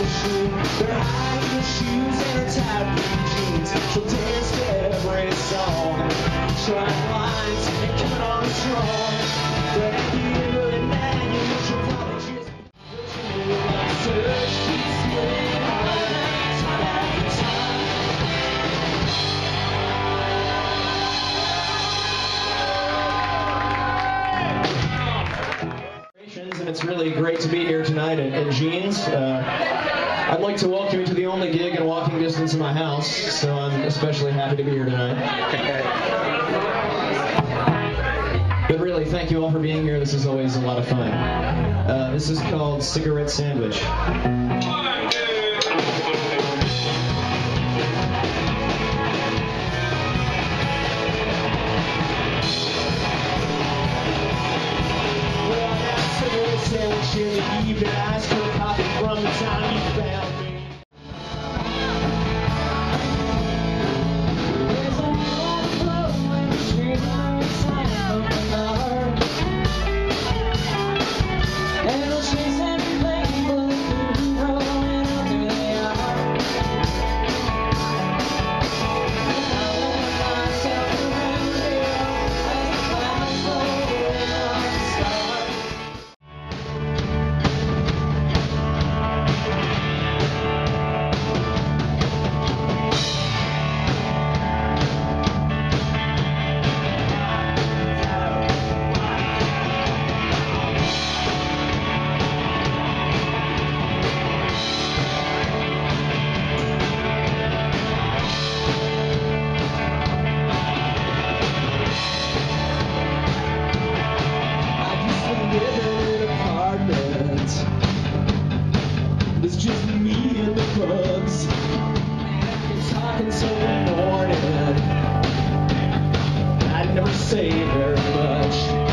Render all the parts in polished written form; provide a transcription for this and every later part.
shoe. Their high heel shoes and her tight blue jeans. She'll dance to every song, trying lines and coming on strong. But at the end of the night, you know she'll probably just search, keep splitting her time after time. And it's really great to be here tonight at Jean's. I'd like to welcome you to the only gig in walking distance of my house, so I'm especially happy to be here tonight. But really, thank you all for being here. This is always a lot of fun. This is called Cigarette Sandwich. Sandwich in the evening, I asked for a copy from the time you found me. There's a new flow when the streets are inside of my heart. And I'll chase every label and rolling under they are. I want myself around here as the clouds rolling on the stars. It's just me and the bugs. It's talking so morning. I never say very much.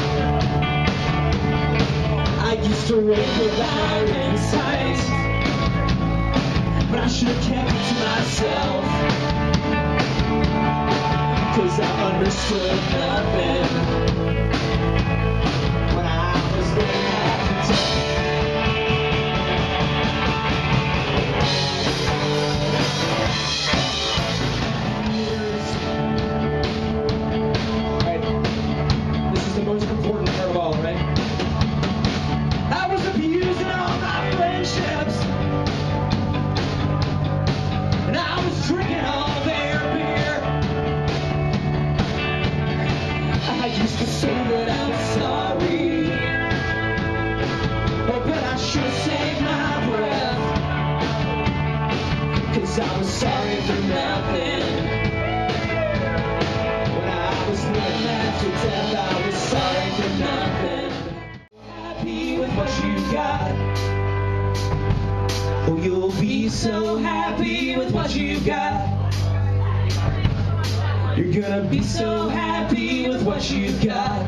I used to wake without insight, but I should have kept it to myself, 'cause I understood nothing when I was living half the time. I was sorry for nothing. When I was living after death, I was sorry for nothing. Happy with what you got. Oh, you'll be so happy with what you got. You're gonna be so happy with what you've got.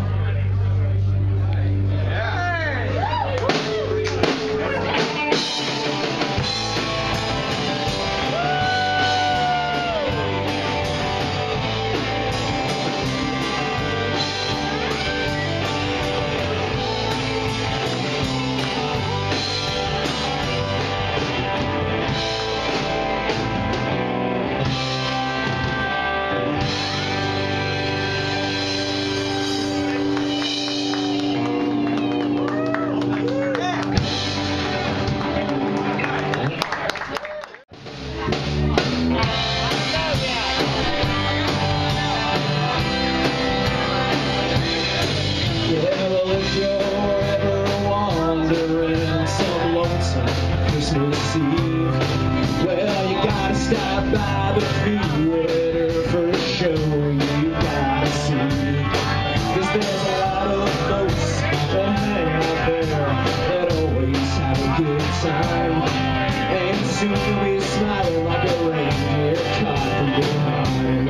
Christmas Eve, well, you gotta stop by the theater for a show you gotta see. 'Cause there's a lot of folks that hang out there that always have a good time, and soon you'll be smiling like a reindeer caught from behind.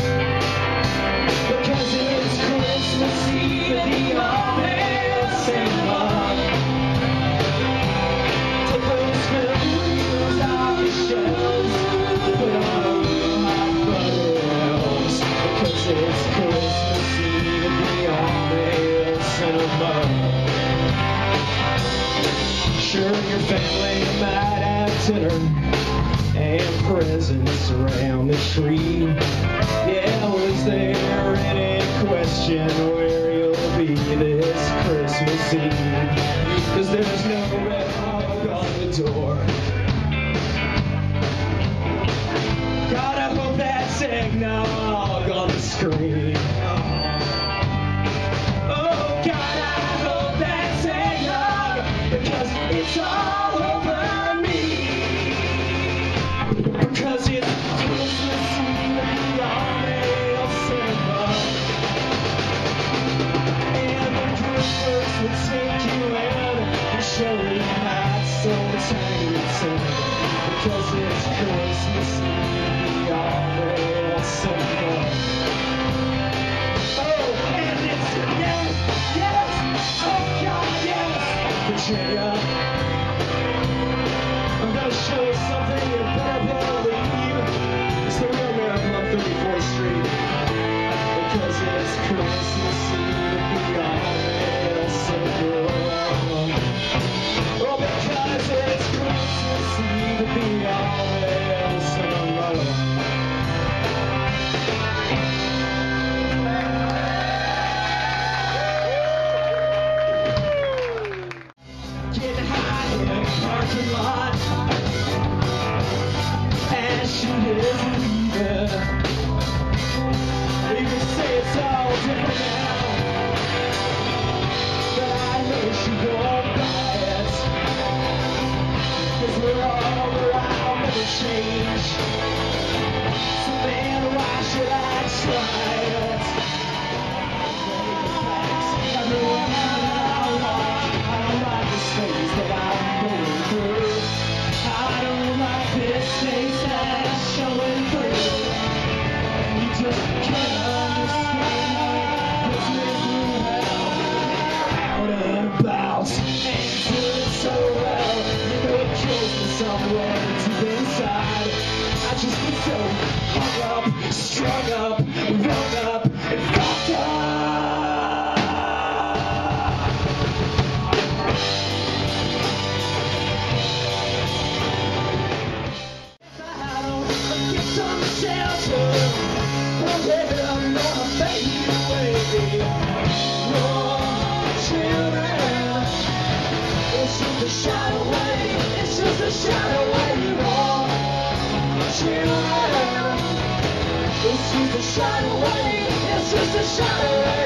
Because it's Christmas Eve at the all-male cinema. It's Christmas Eve at the all-male cinema. Sure, your family might have center and presents around the tree. Yeah, was there any question where you'll be this Christmas Eve? 'Cause there's no red hug on the door. God, I hope that's eggnog on the screen. Oh God, I hope that's eggnog, because it's all over me. Because it's Christmas Eve at the all-male cinema, and the groupers will take you in and show you not so tiny tender. Because it's Christmas Eve at the all-male cinema. Oh, and it's yes, yes, oh God, yes, Virginia. I'm gonna show you something you better believe. It's the real miracle on 34th Street. Because it's Christmas Eve at the all-male cinema. Oh, because it's Christmas Eve at the all-male cinema. Getting high in the parking lot as she is leaving. You can say it's all different now, but I know she won't buy it. 'Cause we're all around never change. So then why should I try it? Everyone I don't like this phase that I'm going through. I don't like this face that's showing through. And you just can't understand how it puts me through hell. Out and about, and doing so well. You know it kills me somewhere deep inside. I just get so hung up, strung up, rung up, and fucked up. Get some shelter, oh yeah, I'm gonna fade away. Oh, children, it's just a shot away, it's just a shot away. Oh, children, it's just a shot away, it's just a shot away.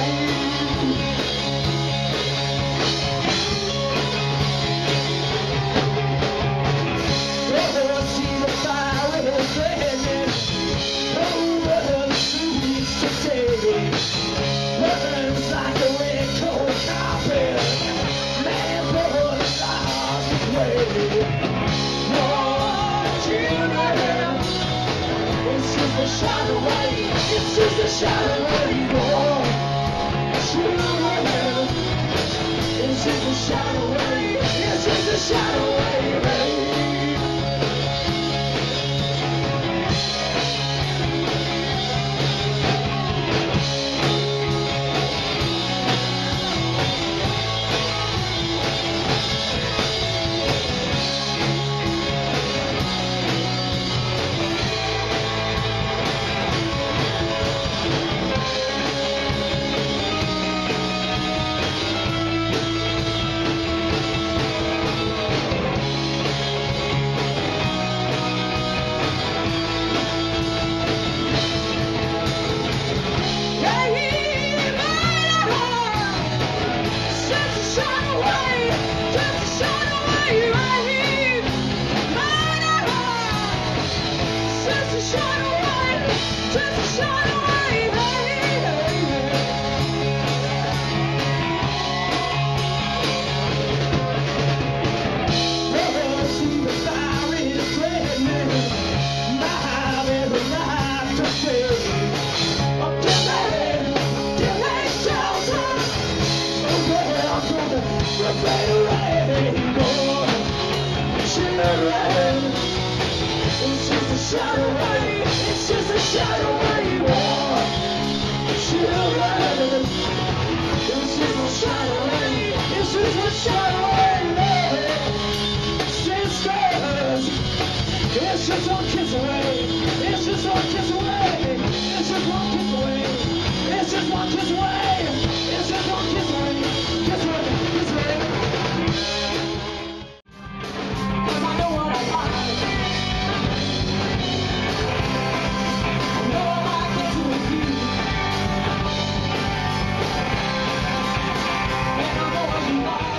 Shot away, it's just a shot away, boy. Children, it's just a shot away, it's just a shot away, baby. It's just a shot away, it's just a shot away, war. Children, it's just a shot away, it's just a shot away, sister. just one kiss away. It's just one kiss away. Kiss away, kiss away. 'Cause I know what I like. I know I like it with you. And I know what you like.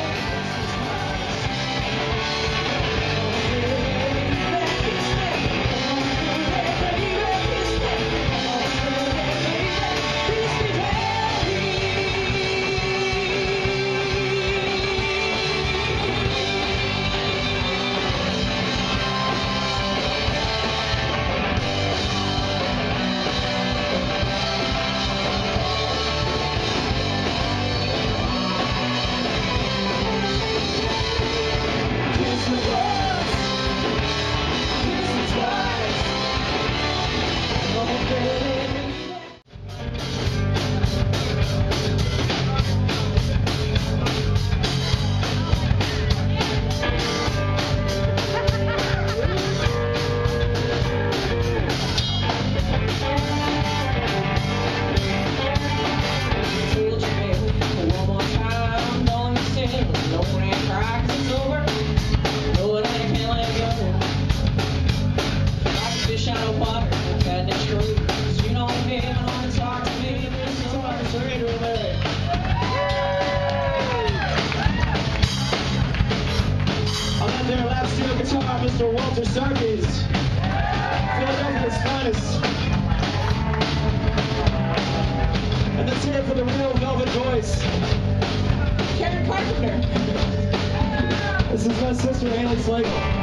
Mr. Walter Sarkis, Philadelphia's finest. And let's hear it for the real velvet voice, Karen Carpenter. This is my sister, Haley Slagle.